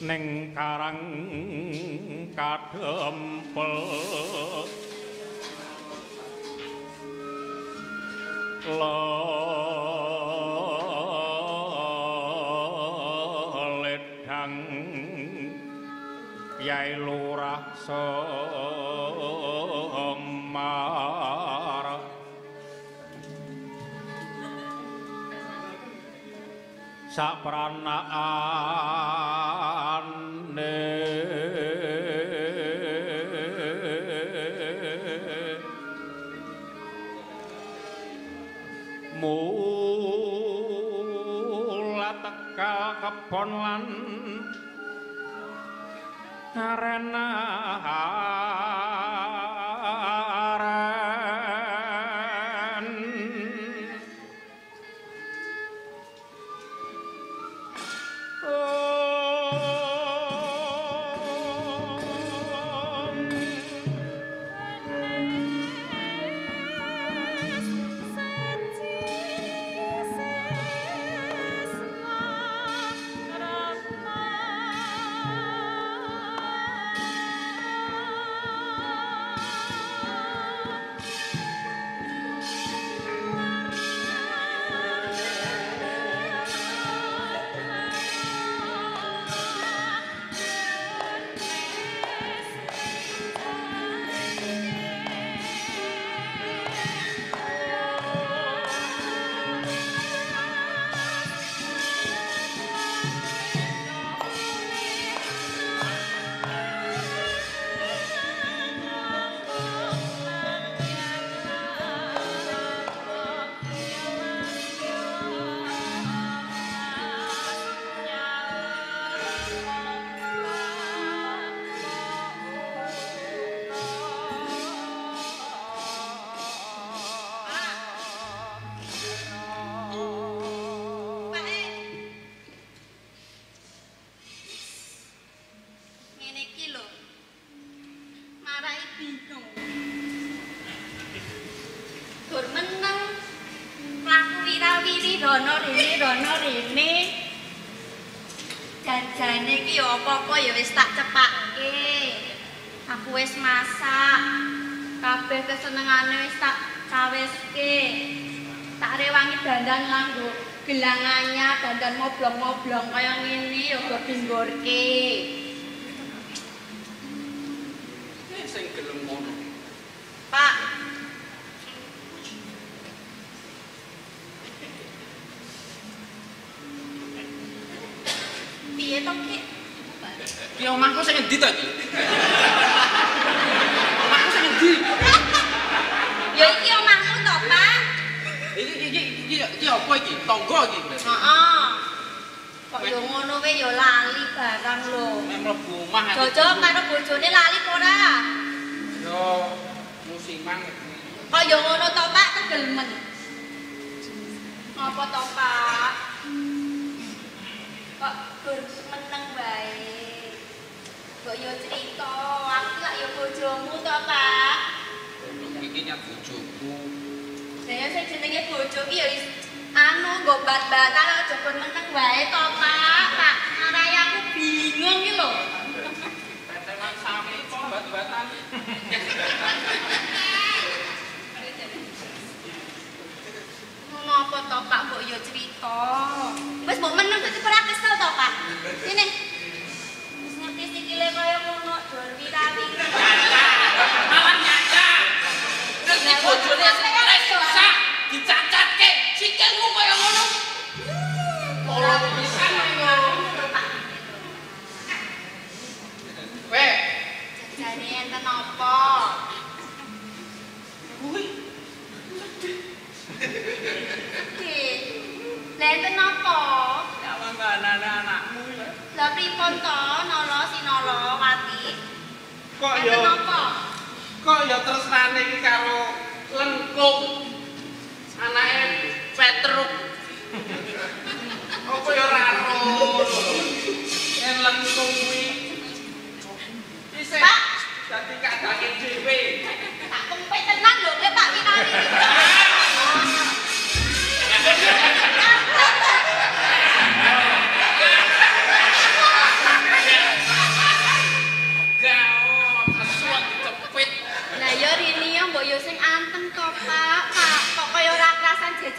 ning karang kadempel ledang Yai Lurah Semar sapranakane mula teka kebon lan arena rono rene janjane iki ya apa-apa ya wis tak cepake. Aku wis masak. Kabeh kesenengane wis tak caweske. Tak rewangi dandan nganggo gelang anyar, dandan moblong-moblong kaya ngene ya go dinggorke. Sing gelem ngono. Pak, piye to ki? Ki omahku sing endi to iki? Omahku sing endi? Ya iki omahmu to, Pak? Iki apa iki? Tangga iki. Heeh. Kok yo ngono wae yo lali barang lho. Nek mlebu omah ae. Jojo karo bojone lali apa ora? Yo musiman. Kok yo ngono to, Pak, tegelmen. Apa to, Pak? Kok gur meneng wae. Kok yo cerita, aku lak yo bojomu to, Pak. Iki nyat bojoku. Saya sing jenenge bojo ki ya wis anu nggo bat-batan aja kon meneng wae to, Pak. Pak, marai aku bingung ki lho. Tetelan sami kok bat-batan. Ngopo to, Pak, mbok yo cerita. Wis mbok meneng kok ora kesel to, Pak. Ini wis ngerti sikile kaya ngono, dor wira-wira. Malah nyaca. Nek bojone susah dicacatke sikilmu kaya ngono. Ora pisan yo. Weh, Jane enten apa? kuwi Ki. Lah enten apa? nyawangane anakmu ya. Lah pripun to, Nala Sinala Wati? Kok Enten ya apa? kok ya tresnane iki karo lengkung. Anake Petruk. Apa ya ora ro. Yen lengkung kuwi isih Pak. dadi kadake dhewe. Tak kempet tenan lho, Pak Winari.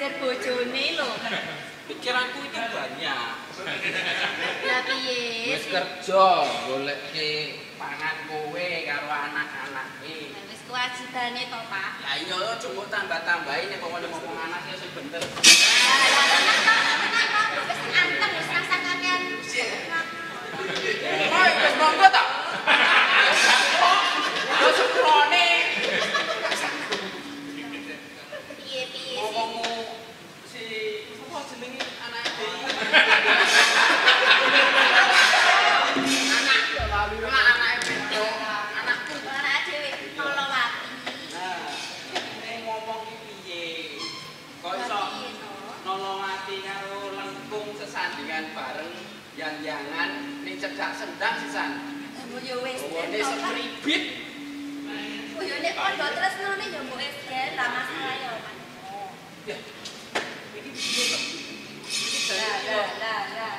naksir bojone lho. Pikiranku iki banyak. Lah piye? Wis kerja goleke pangan kowe karo anak-anake. Wis kewajibane to, Pak. Lah iya cuma tambah-tambahin nek ngomong ngomong anaknya sing bener. Wis antem wis rasa kakean. Oi, wis monggo ta? Yo seprone. Piye-piye? Ngomongmu si sapa jenenge anake? Anak yo lali anake wedok. Anakku Ora dhewe Nolowati. nah ngomong iki piye? Kok iso Nolowati karo Lengkung sesandingan bareng yang-yangan ning cedhak sendang sisan. Yo wis Wone sepribit. yo nek padha tresnane yo mbok wis ra masalah yo. Ya. Iki piye kok? Lah.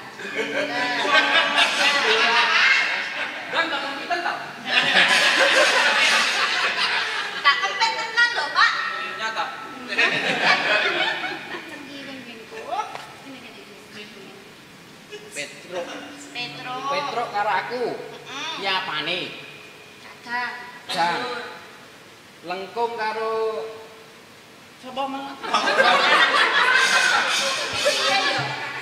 Dan tak kita tak. Tak kempet tenan lho, Pak. Nyata. Tak cengkiring minggu. Petro. Petro karo aku. Nyapane? Kadang. Kadang. Lengkung karo sapa mang? Iya yo.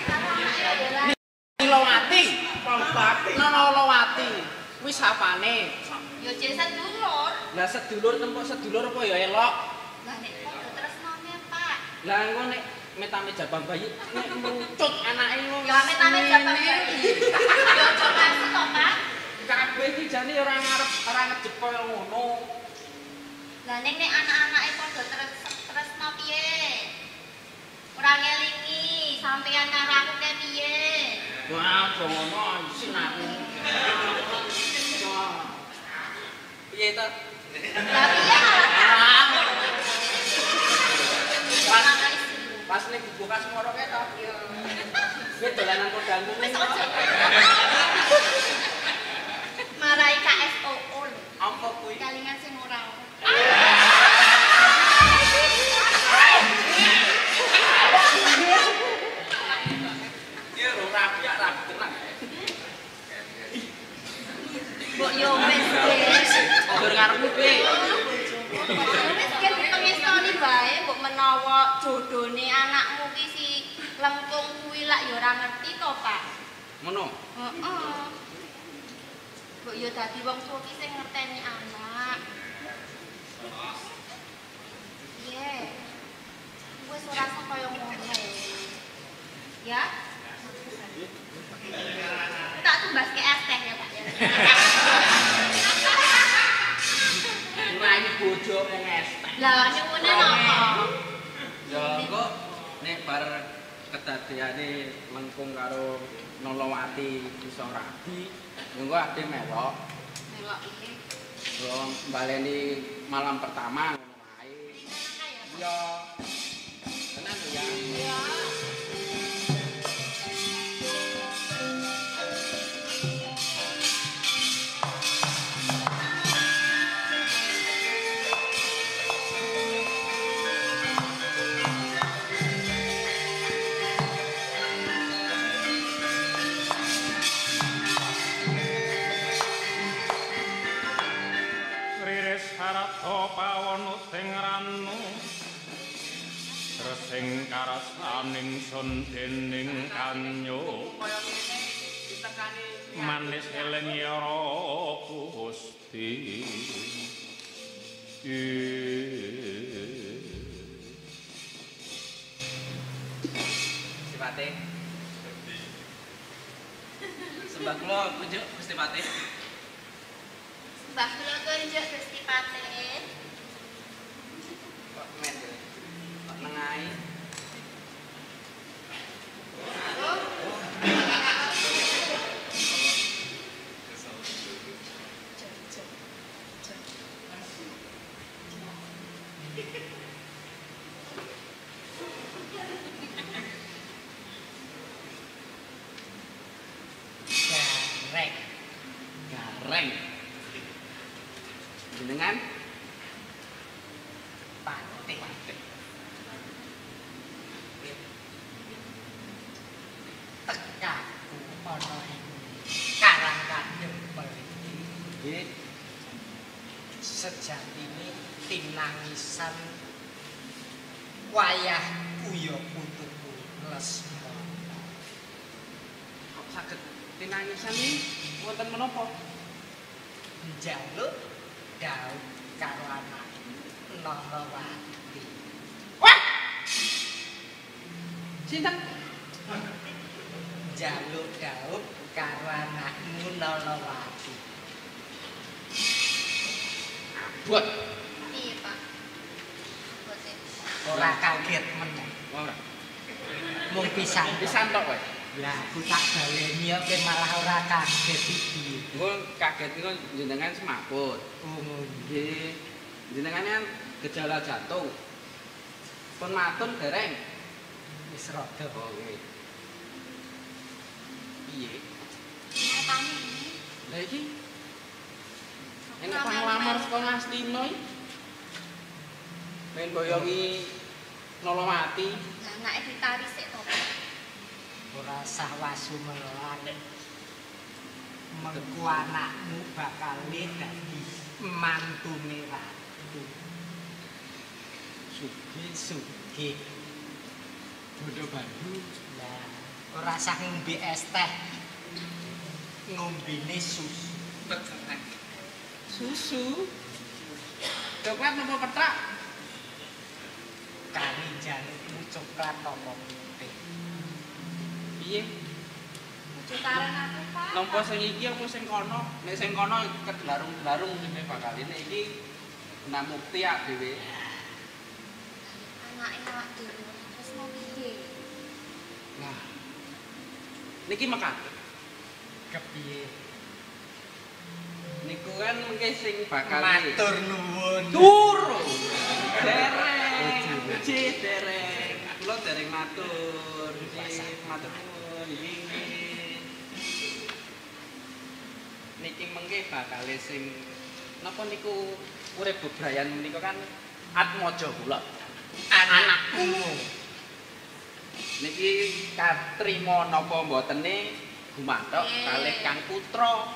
Nilowati. Nolowati. Wis apane? Yo jek sedulur. Lah sedulur tempok sedulur apa ya elok? Lah nek padha tresnane, Pak. Lah engko nek metame jabang bayi nek muncut anake ngono. Ya amit-amit jabang bayi. Yo aja ngasih to, Pak. Kabeh iki jane ora ngejep kaya ngono. Lah nek anak-anake padha tresno piye? Ora ngelingi sampeyan karo aku ke piye? Wah, ngono isin aku. Piye ta? Lah piye malah? Pas ning dibuka semoro kae ta? Iya. Kowe dolanan kodangmu. Wis aja. Marai KSOO lho. Apa kuwi? Kalingan sing ora. Ya ora rapi tenang. Mbok yo wis wis. Gur ngarepmu piye? Wis kan pengestoni bae mbok menawa jodone anakmu ki si Lengkung kuwi lak yo ora ngerti to, Pak. Ngono. Heeh. Mbok yo dadi wong tuwa ki sing ngerteni anak. Iya. Wis ora usah kaya ngono. Ya. Tak tumbas ke es teh ya, Pak. Ngene bojo wong estek. Lah nyuwune napa? Ya kok nek bar kedadeane Lengkung karo Nolowati iso rabi, engko ade melok. Melok iki. Yo baleni malam pertama ngono wae. Iya. Tenan lho ya. Iya. Riris harata pawana sing ranu resing karasaning sun dening kanyo Kaya ngene ditekani manis eling yara Gusti Sipate. Sembah kula kunjuk Gusti Patih. Mbah kula tunjuk Gusti Patih. Kok men. Kok nengahi. Gareng. Jenengan Patih. sejatine tinangisan wayah kuya putuku Lesmana. Kok saged tinangisan iki wonten menapa? Njaluk daud karo anak Narawati. Wah! Sinten? Njaluk daud karo anakmu Narawati. Buat Piye, Pak? Bote. Ora kaget meneh. ora. Mung pisan Tok kowe. Lah aku tak baleni ya kowe malah ora kaget iki. Engko kaget niku jenengan semaput. Oh, Nggih. Jenengan kan gejala jantung. Pun matun dereng. wis rada. Oh nggih. Piye? Nyatane ini. Lah iki enak panglamar sekolah Astino iki. Men boyongi Nolowati. Lah anake ditarik sik to. Ora sah wasu melang. Mengko anakmu bakal dadi mantune ratu. Sugih-sugih. Bodo bandu. Lah, ora sah ngombe es teh. Ngombene susu. Susu. Coklat apa petak? Kari jalukmu coklat apa putih. Piye? Jutaran aku, Pak. Nampa sing iki apa sing kono? Nek sing kono kedlarung-dlarung dene bakal ini iki namukti ak dhewe. Anake awak dhewe terus mau piye? Nah. Niki mekat. Kepiye? Niku kan mengke sing bakal Matur nuwun. turu. Dereng. Dereng. Kula dereng matur. Matur nuwun. Niki mengke bakal sing napa niku urip bebrayan menika kan Atmaja kula. Anakku. Niki katrima napa mbotene gumantuk kalih Kang Putra.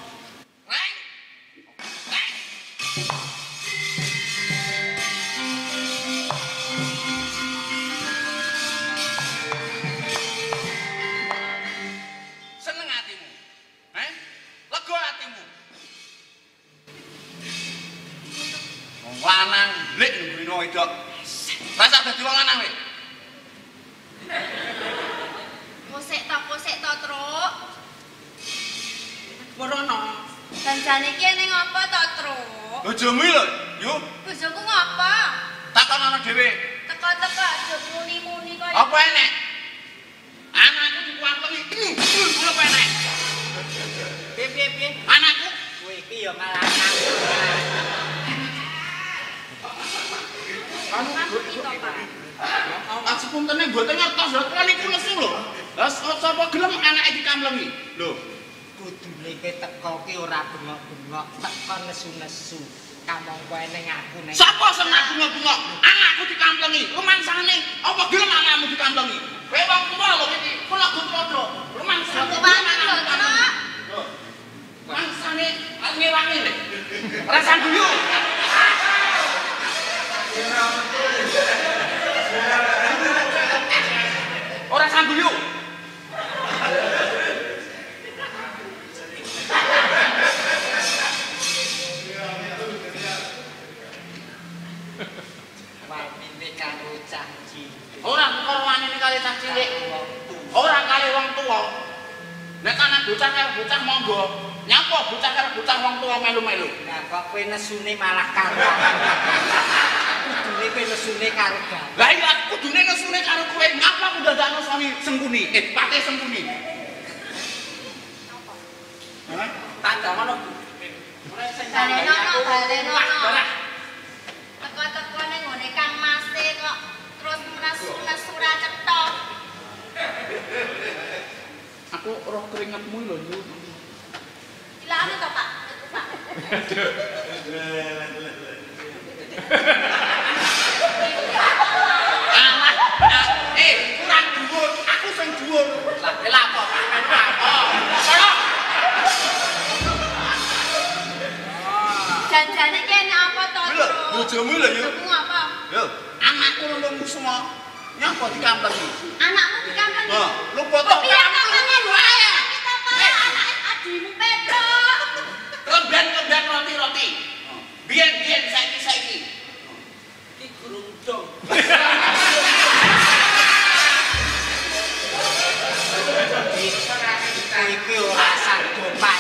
Seneng atimu? Lega atimu? Wong lanang lek ngrino wedok. Rasa dadi wong lanang kowe. Kosek to, Truk. Merono. Janjane iki ning apa to, Truk? Bojomu lho, yo. Bojoku ngapa? Takon ana dhewe. Teko-teko aja muni-muni kaya. Apa enek? Anakku dikuwantengi. Kula apa enek? Piye? Anakku Kowe iki ya malah nganggur. Aku iki to, Pak. sepuntene mboten ngertos lho kula niku nesu lho. Lah sapa gelem anake dikamlengi? Lho, Kudune kowe teko ki ora bengok-bengok, teko nesu-nesu. Kamangka ning aku ning. sapa sing aku bengok? Anakku dikamplengi. Rumangsane apa gelem anakmu dikamplengi? Kowe wong tuwa lho iki. Kula godo. Rumangsane Kebanget lho, Truk. Lho. Rumangsane ngewangi lho. Rasan guyu. Ora sangguyu. Wanine karo cah cilik. Ora karo wanine kali cah cilik. Ora kali wong tuwa. Nek ana bocah karo bocah monggo. Nyapa bocah karo bocah wong tuwa melu-melu. Lah kok kowe nesune malah karo. Kudune kowe nesune karo gawe. Lah iya kudune nesune karo kowe. Ngapa udah dano suami Sengkuni? Patih Sengkuni. Hah? Tanda ngono. Ora sing Balenono. Teko-teko ning ngone Kang Mase kok terus nesu-nesu ra cetok. Aku roh keringetmu lho, Yu. Dilane to, Pak? Itu, Pak. Kurang dhuwur, aku sing dhuwur. Lah apa? Janjane kene apa to, Bojomu lho yo. Bojomu apa? Yo, anakku nunggu semua. Nyapa dikamplengi? Anakmu dikamplengi. Heeh, lu foto kamplengi wae. Kita para anak adimu Pedro. Kemben roti-roti. Biyen saiki. Iki gerundong. Iki ora sagopan.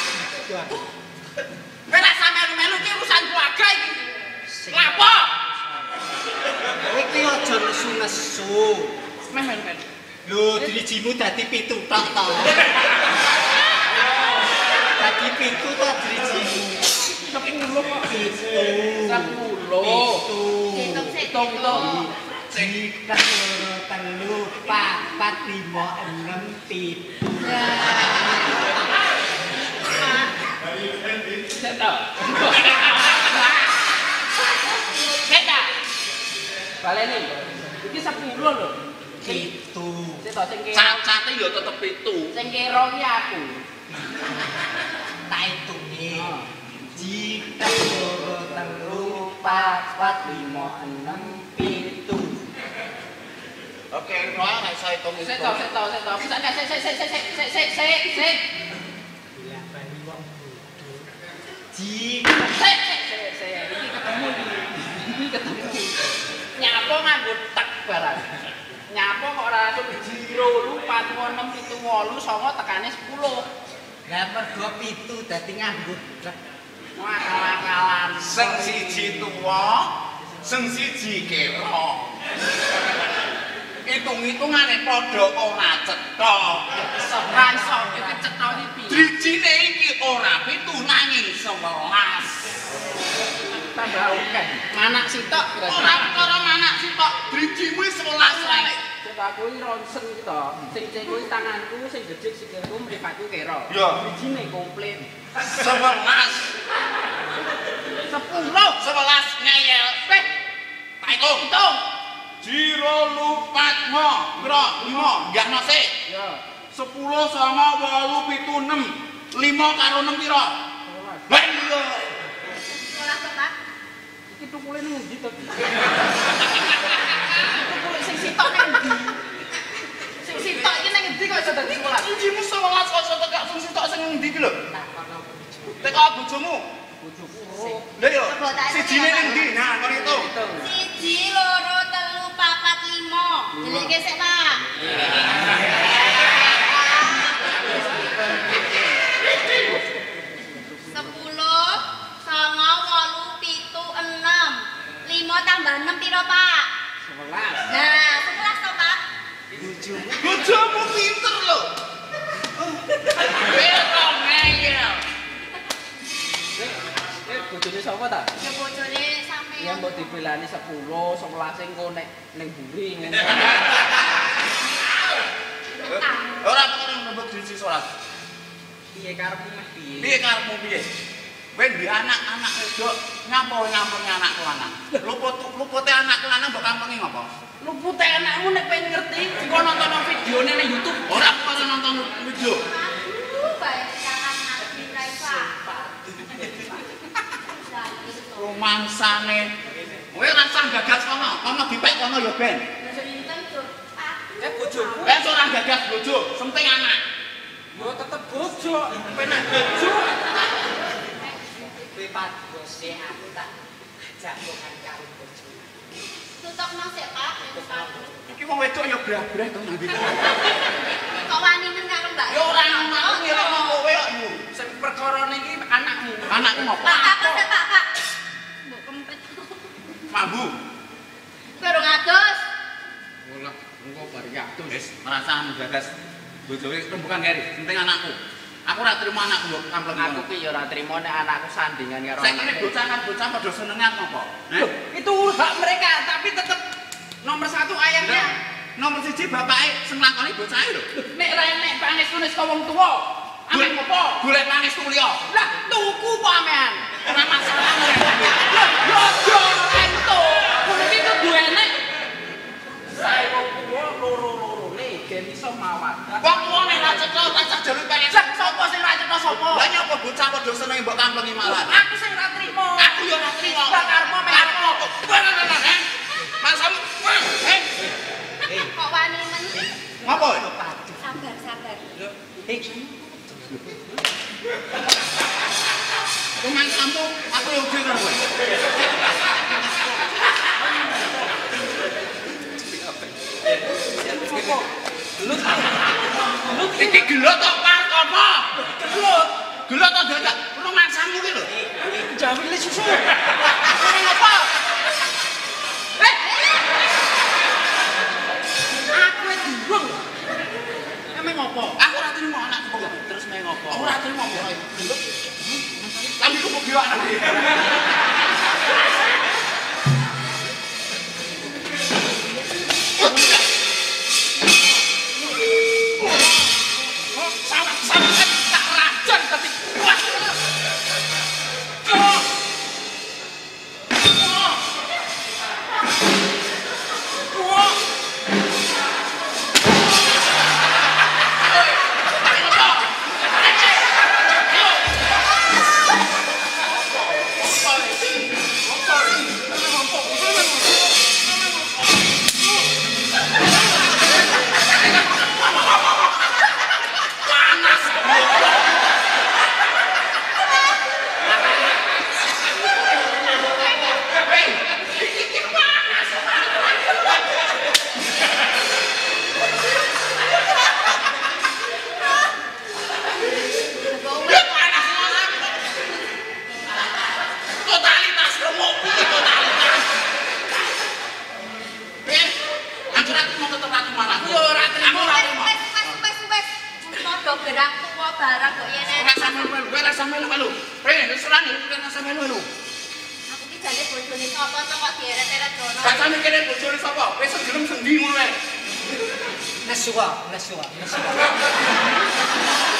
Nek sampeyan melu ki urusan keluarga iki. Lapo? Iki aja nesu-nesu. Men. Lho, drijimu dadi 7 tok to. Dadi 7 to drijimu. 10 kok. 10. Hitung. Jika telu, papat, 5, 6, 7. Seta. Baleni. Iki 10 lho. 7. Sik to sing kira. Cacate ya tetep 7. Sing kira ki aku. Tak hitungi. Jika telu, papat, 5, 6, 7. Oke, ora iso hitung itu. Sik to. Pisane sik. Bila bali wong bodoh. Jika Sik. Iki ketemu. Nyapa nganggo tek barang. Nyapa kok ora langsung 0, 4, 6, 7, 8, 9 tekane 10. lah mergo 7 dadi nganggo trek. Wah, kalah-kalahan. Sing siji tuwa, sing siji kira. Hitung-hitungane padha ora cetha. Ora iso iki cetone piye? Drijine iki ora 7 nanging 11. Tambah akeh. Manak sitok Ora berarti. perkara anak sitok, drijimu 11 wae. Sing aku iki ronsen iki to. Sing kuwi tanganku, sing gejik sikilku mripatku kira. Iya. Bijine komplit. 11. 11 ngeyel. Tak hitung. Jiro lupat mo, kira 5, gakno sik. Ya. 10 sama 8 7 6. 5 karo 6 pira? 11. Lah iya. Ora tepat. Iki tukule nang ndi to? Tukule sing sitok nang ndi? Sing sitok iki nang ndi kok iso dadi 11? Drijimu 11 kok iso tegak sing sitok sing ndi ki lho? Takono Teko bojomu. Bojoku ro. Lha yo, sijine ning ndi? Nah, kon itu. 1, 2, 3, 4, 5. Deleke sik, Pak. 5 tambah 6 piro, Pak? 11. Nah, 11 toh, Pak? Bojomu pinter lho. Beda ngeyel. Bojone sapa ta? Ya bojone sampeyan. Ya mbok dibelani 10, 11 engko nek ning buri ngene. Ora perkara nembek driji 11. Piye karepmu meh piye? Piye karepmu piye? Kowe duwe anak wedok, nyampengi anakku lanang. Lupute anakku lanang mbok kampengi ngopo? Lupute anakmu nek pengen ngerti, engko nonton videone nang YouTube. Ora perkara nonton video. Aduh, bae sekarang nabi Raisa. Rumangsane. Kowe rasa gagas kono, ana dipek kono ya ben. Sinten, Dur? Eh bojoku. Wes ora gagas bojo, penting anak. Yo tetep bojo, penak bojo. Kuwi Pak bose aku tak jagongan karo bojo. Tutokno sik, Pak. Iki wong wedok ya brah-brah to nanti. Kok wani men karo Mbak? Ya ora ngono aku ngira kowe kok yo. Sing perkarane iki anakmu. Anakku ngopo? Pak, apa sih, Pak? Mbok kempet. Mambu. Baru ngatus. Olah, engko bari yaktu wis merasa gagas bojoke rembukan keri, penting anakku. Aku ora trimo anakku mbok kampleng. Aku ki yo ora trimo nek anakku sandingan karo Saiki anakku. bocah kan bocah padha senengan ngopo? Loh, itu hak mereka, tapi tetap nomor 1 ayahnya. Nomor 1 bapake sing lakoni bocahe lho. Nek ra enek pangestuné saka wong tuwa. Amen ngopo? Golek pangestu liya. Lah tuku po amean. Ora masalah. Lah yo yo ento. Kuwi iki kudu enek. Sae wong tuwa loro-lorone gen iso mawadah. Wong tuwane ra cetha rasa jaluk pengen. Lah sapa sing ra cetha sapa? Lah nyapa bocah padha seneng mbok kamplengi malah. Aku sing ra trimo. Aku yo ora trimo. Lah karepmu Karepmu kok Apa? Sabar, sabar. Rumah kamu, aku yang udah kowe. Gelut. Iki gelut tok park apa? Gelut. Gelut tok dadak rumah kamu ki lho. Jawil susu. Apa? Aku durung. Emang ngopo? Aku ora trimo anakku kok. Terus meh ngopo? Aku ora trimo kok. Gelut. Lambiku kok giwak nang. Nesu.